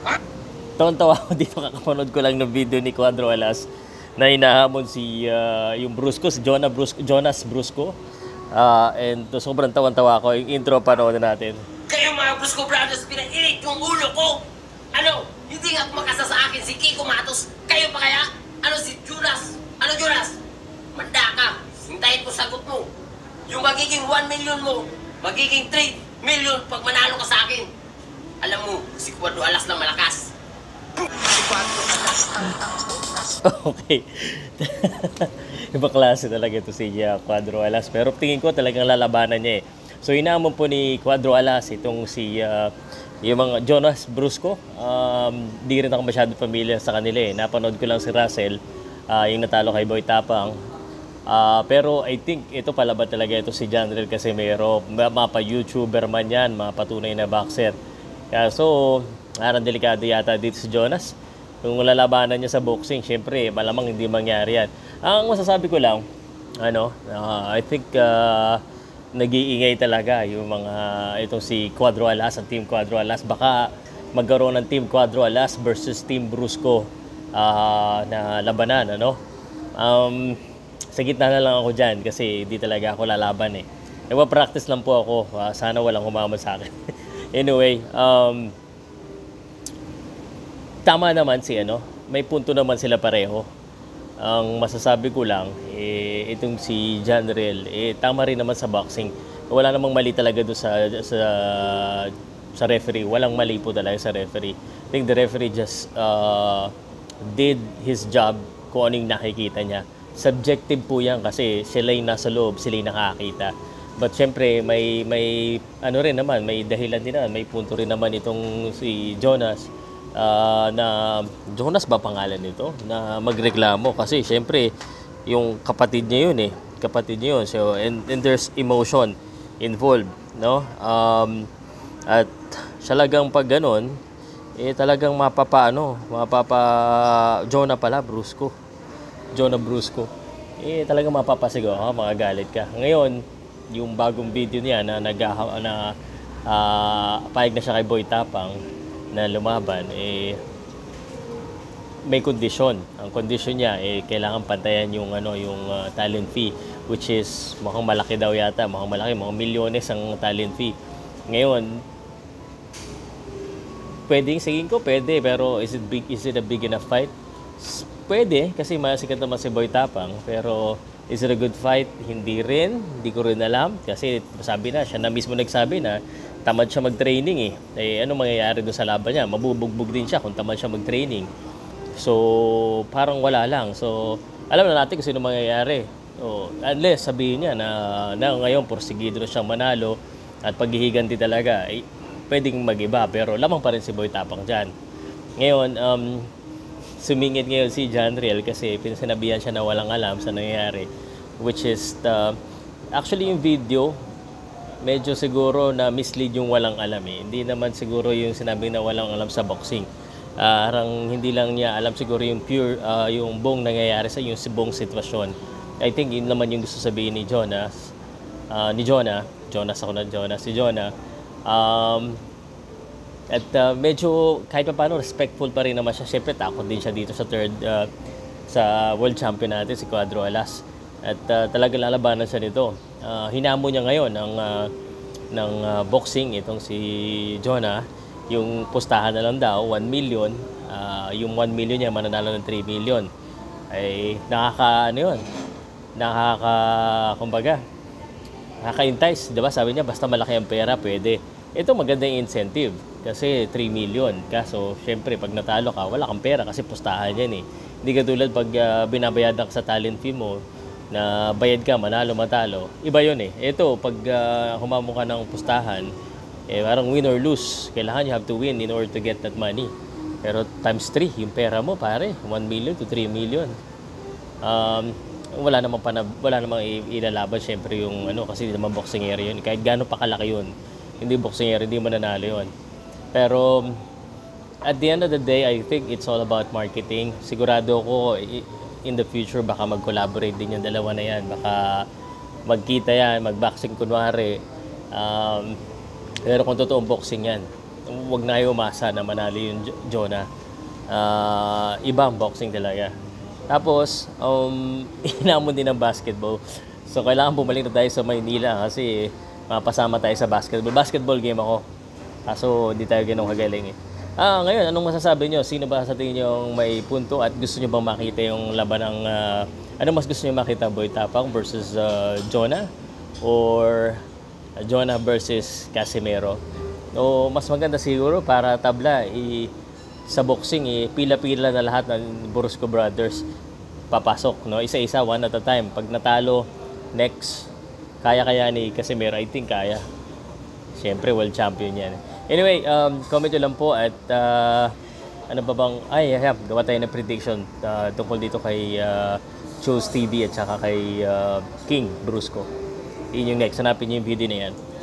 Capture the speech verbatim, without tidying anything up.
Tawan-tawa ako dito, kakapanood ko lang ng video ni Quadro Alas na hinahamon si uh, yung Brusko, si Jonah Brusko, Jonas Brusko. Uh, and to, sobrang tawan-tawa ko. Yung intro, panood natin. Kayo mga Brusko Brothers, pinainit yung ulo ko. Ano, hindi nga makasa sa akin si Kiko Matos. Kayo pa kaya? Ano si Jonas? Ano Jonas? Manda ka. Hintayin ko sagot mo. Yung magiging one million mo, magiging three million pag manalo ka sa akin. Alam mo, si Quadro Alas lang malakas. Si Quadro Alas ang Okay. Iba klase talaga ito si uh, Quadro Alas. Pero tingin ko talagang lalabanan niya eh. So hinamon po ni Quadro Alas itong si uh, yung mga Jonas Brusko. Um, di rin ako masyado familiar sa kanila eh. Napanood ko lang si Russell, uh, yung natalo kay Boy Tapang. Uh, pero I think ito palaban talaga ito si Janrel kasi mayroon mapa-YouTuber man yan, mapatunay na boxer. Kaya so, parang delikado yata dito si Jonas. Kung lalabanan niya sa boxing, syempre malamang hindi mangyari yan. Ang masasabi ko lang, ano, uh, I think uh, nag-iingay talaga yung mga itong si Quadro Alas, ang Team Quadro Alas. Baka magkaroon ng Team Quadro Alas versus Team Brusko uh, na labanan, ano. Um, sa gitna na lang ako dyan kasi di talaga ako lalaban eh. Nagpa-practice lang po ako. Uh, sana walang humamon sa akin. Anyway, um, tama naman si ano, may punto naman sila pareho. Ang masasabi ko lang, eh, itong si Janrel, eh, tama rin naman sa boxing. Wala namang mali talaga doon sa, sa, sa referee. Walang mali po talaga sa referee. I think the referee just uh, did his job kung ano yung nakikita niya. Subjective po yan kasi sila yung nasa loob, sila yung nakakita. But syempre, may, may, ano rin naman, may dahilan din naman, may punto rin naman itong si Jonas. Uh, na Jonas ba pangalan nito na magreklamo kasi syempre yung kapatid niya yun eh kapatid niya yun so and, and there's emotion involved no um, at talagang pag ganon eh talagang mapapaano mapapa Jonah pala Brusko Jonah Brusko eh talagang mapapasigaw ha mga galit ka ngayon yung bagong video niya na nag na uh, payag na siya kay Boy Tapang na lumaban, eh, may kondisyon. Ang kondisyon niya, eh, kailangan pantayan yung, ano, yung uh, talent fee, which is mukhang malaki daw yata, mukhang malaki, mga milyones ang talent fee. Ngayon, pwedeng saging ko, pwede, pero is it, big, is it a big enough fight? Pwede, kasi masikat naman si Boy Tapang, pero is it a good fight? Hindi rin, hindi ko rin alam, kasi sabi na, siya na mismo nagsabi na, tamad siya mag-training eh. Eh, ano mangyayari doon sa laban niya? Mabubugbog din siya kung tamad siya mag-training. So, parang wala lang. So, alam na natin kung sino mangyayari. So, unless sabihin niya na, na ngayon porsigido na siyang manalo at paghihiganti talaga, eh, pwedeng mag-iba. Pero lamang pa rin si Boy Tapang dyan. Ngayon, um, sumingit ngayon si Janrel kasi pinasinabihan siya na walang alam sa nangyayari. Which is, the, actually yung video, medyo siguro na mislead yung walang alam eh. Hindi naman siguro yung sinabi na walang alam sa boxing. Uh, arang hindi lang niya alam siguro yung pure, uh, yung buong nangyayari sa yung buong sitwasyon. I think yun naman yung gusto sabihin ni Jonas, uh, ni Jonah, Jonas ako na Jonas, si Jonah. Um, at uh, medyo kahit pa paano respectful pa rin naman siya. Siyempre takot din siya dito sa third, uh, sa world champion natin, si Quadro Alas. At uh, talagang lalabanan siya nito. Uh, hinamo niya ngayon ng, uh, ng uh, boxing itong si Jonah. Yung pustahan na lang daw, one million. Uh, yung one million niya mananalo ng three million. Ay nakaka, ano yun? Nakaka, kumbaga, nakaka-entice. Diba? Sabi niya, basta malaki ang pera, pwede. Ito magandang incentive. Kasi three million. Kaso, syempre, pag natalo ka, wala kang pera kasi pustahan yan eh. Hindi katulad pag uh, binabayadan ka sa talent fee mo, na bayad ka, manalo, matalo. Iba yun eh. Ito, pag uh, humamo ka ng pustahan, eh, parang win or lose. Kailangan you have to win in order to get that money. Pero times three, yung pera mo, pare, one million to three million. Um, wala namang, panab wala namang ilalaban, syempre, yung ano, kasi hindi naman boxing area yun. Kahit gano'n pa kalaki yun, hindi boxing area, hindi mananalo yun. Pero, at the end of the day, I think it's all about marketing. Sigurado ko, in the future, baka mag-collaborate din yung dalawa na yan. Baka magkita yan, mag-boxing kunwari. Um, pero kung totoong boxing yan, wag na kayo umasa na manalo yung Jo- Jonah. Uh, iba ang boxing talaga. Tapos, um, hinamon din ng basketball. So, kailangan bumalik na tayo sa Maynila kasi mapasama tayo sa basketball. Basketball game ako. Kaso, di tayo ganun kagaling eh. Ah, ngayon, anong masasabi nyo? Sino ba sa tingin nyo yung may punto at gusto nyo bang makita yung laban ng... Uh, ano mas gusto nyo makita? Boy Tapang versus uh, Jonah? Or uh, Jonah versus Casimero? O mas maganda siguro para tabla, i, sa boxing, eh, pila-pila na lahat ng Brusko brothers papasok. No? Isa-isa, one at a time. Pag natalo, next, kaya-kaya ni Casimero, I think kaya. Siyempre, world champion yan. Anyway, um, comment nyo lang po at uh, ano ba bang, ay, yeah, gawa tayo ng prediction uh, tungkol dito kay uh, Choose T V at saka kay uh, King Brusko. Yun yung next, hanapin nyo yung video na yan.